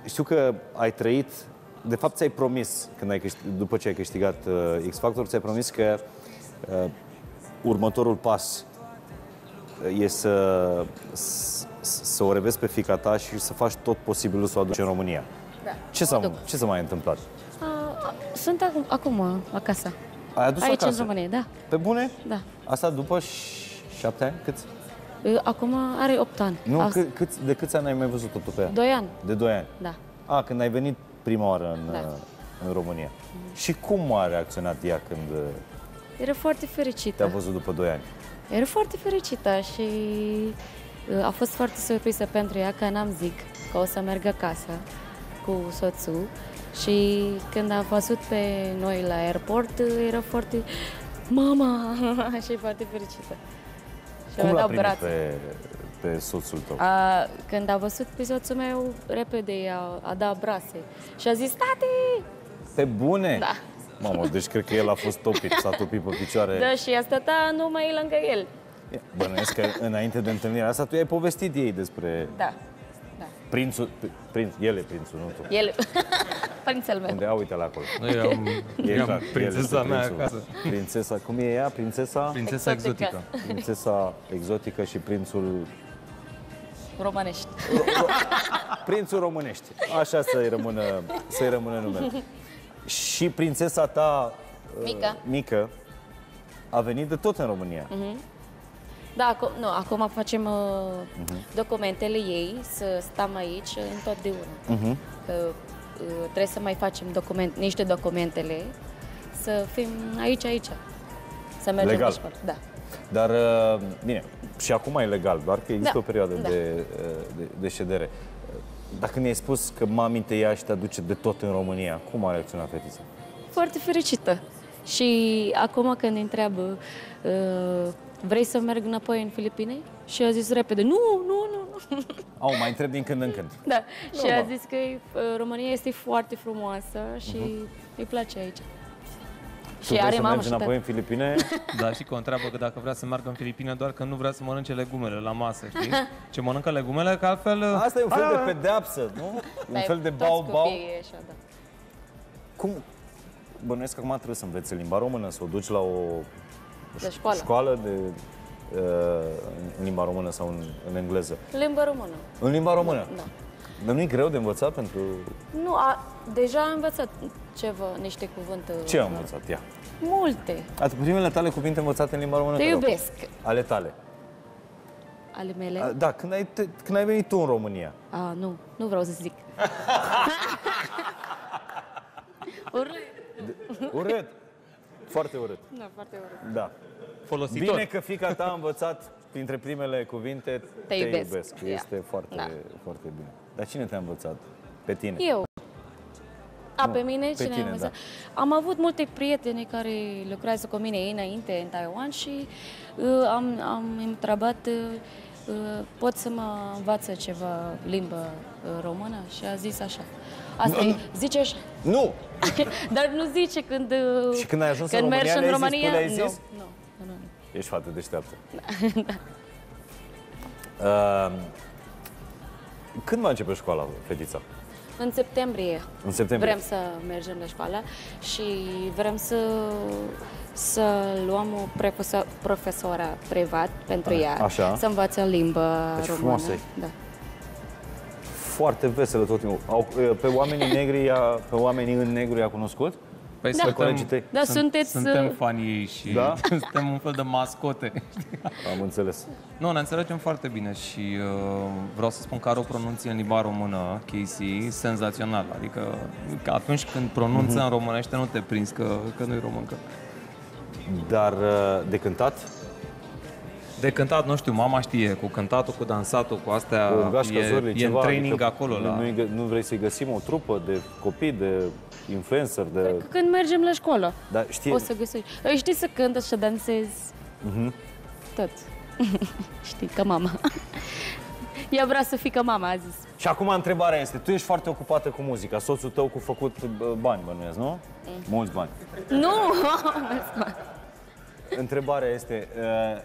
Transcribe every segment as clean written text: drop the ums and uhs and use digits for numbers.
știu că ai trăit, de fapt ți-ai promis, după ce ai câștigat X Factor, ți-ai promis că următorul pas e să o revezi pe fiica ta și să faci tot posibilul să o aduci în România. Da. Ce s-a mai întâmplat? Sunt acum acasă. Ai adus Aici, acasă? în România, da. Pe bune? Da. Asta după 7 ani? Câți? Acum are 8 ani. Nu, de câți ani ai mai văzut-o tu pe ea? 2 ani. De 2 ani? Da. Când ai venit prima oară în România. Și cum a reacționat ea când Era foarte fericită. te-a văzut după 2 ani? Era foarte fericită și a fost foarte surpriză pentru ea că n-am zic că o să merg acasă cu soțul. Și când a văzut pe noi la aeroport, era foarte... Mama! Și foarte fericită. Și cum l-a primit pe soțul tău? Când a văzut pe soțul meu, repede a dat brațe. Și a zis, tati! Pe bune? Da. Mamă, deci cred că el a fost topit, s-a topit pe picioare. Da, și a stătea numai lângă el. Bănuiesc că înainte de întâlnirea asta tu i-ai povestit ei despre... Da. Prințul, el e prințul, nu tu. El, prințel meu. Unde? Uite-l acolo. Eu am prințesa mea acasă. Prințesa, cum e ea? Prințesa exotică. Prințesa exotică și prințul... Românești. Prințul românești. Așa să-i rămână numele. Și prințesa ta mică a venit de tot în România. Da, acum facem documentele ei, să stăm aici întotdeauna. Că trebuie să mai facem niște documentele, să fim aici. Să mergem la școală. Da. Dar, bine, și acum e legal, doar că există o perioadă de ședere. Dacă mi-ai spus că mami te ia și te aduce de tot în România, cum a reacționat fetița? Foarte fericită. Și acum când îi întreabă, vrei să merg înapoi în Filipine? Și a zis repede, nu. Mai întreb din când în când. Da, și a zis că România este foarte frumoasă și îi place aici. Tu vrei să mergi înapoi în Filipine? Da, și că o întreabă că dacă vrea să meargă în Filipine, doar că nu vrea să mănânce legumele la masă, știi? Ce mănâncă legumele, că altfel... Asta e un fel de pedeapsă, nu? Un fel de bau-bau. Cum? Bănuiesc că acum trebuie să înveți limba română, să o duci la o școală de în limba română sau în engleză? Limba română. În limba română? Da. Dar nu e greu de învățat pentru... Nu, deja am învățat niște cuvinte. Ce a învățat ea? Multe. Primele tale cuvinte învățate în limba română? Te iubesc. Ale tale? Ale mele? Da, când ai venit tu în România. Nu vreau să zic. Urât. Urât? Foarte urât. Da, foarte urât. Da. Folositor. Bine că fiica ta a învățat printre primele cuvinte te iubesc. Este foarte bine. Dar cine te-a învățat? Pe tine? Eu. Pe mine? Cine a învățat? Da. Am avut multe prieteni care lucrează cu mine înainte în Taiwan și am întrebat pot să mă învață ceva limbă română și a zis așa. Asta zice așa. Nu! Dar nu zice când... Și când ai ajuns în România, le-ai zis? Nu. Ești fată deșteaptă. Da. Când va începe școala, fetița? În septembrie. În septembrie. Vrem să mergem la școală și vrem să luăm o profesoară privat pentru ea. Așa. Să învață limba română. Frumoasă. Da. Foarte veselă tot timpul. Pe oamenii în negru i-a cunoscut? Păi suntem fanii ei și suntem un fel de mascote. Am înțeles. Nu, ne înțelegem foarte bine și vreau să spun că are o pronunție în limba română, Casey, senzațional. Adică că atunci când pronunță în românește nu te prinzi că nu-i româncă. Dar de cântat? De cântat, nu știu, mama știe, cu cântatul, cu dansatul, cu astea, e în training acolo. Nu vrei să-i găsim o trupă de copii, de influencer, de... Când mergem la școală, o să găsești. Știi să cântă și să dansezi tot. Știi, ca mama. Ea vrea să fie ca mama, a zis. Și acum întrebarea este, tu ești foarte ocupată cu muzica, soțul tău cu făcut bani, bănuiesc, nu? Mulți bani. Nu! Întrebarea este,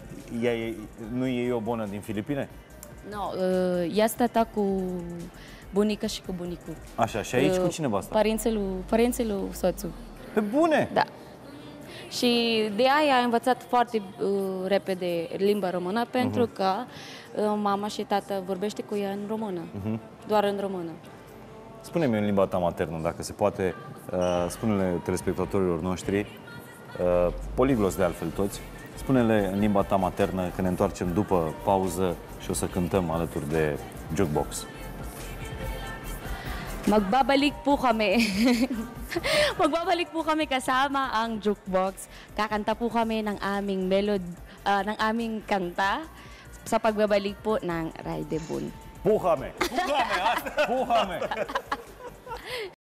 nu e o bună din Filipine? Nu, ea stătea cu bunica și cu bunicul. Așa, și aici cu cine va sta? Părinții lui soțul. Pe bune? Da. Și de aia a învățat foarte repede limba română, pentru că mama și tata vorbește cu ea în română, doar în română. Spune-mi în limba ta maternă, dacă se poate, spune-le telespectatorilor noștri, poliglos de altfel toți, spune-le în limba ta maternă că ne întoarcem după pauză și o să cântăm alături de Jukebox. Magbabalik po kami. Magbabalik po kami kasama ang Jukebox. Kakanta po kami ng aming kanta sa pagbabalik po ng Raide Bun. Puhame! Puhame! Asta! Puhame!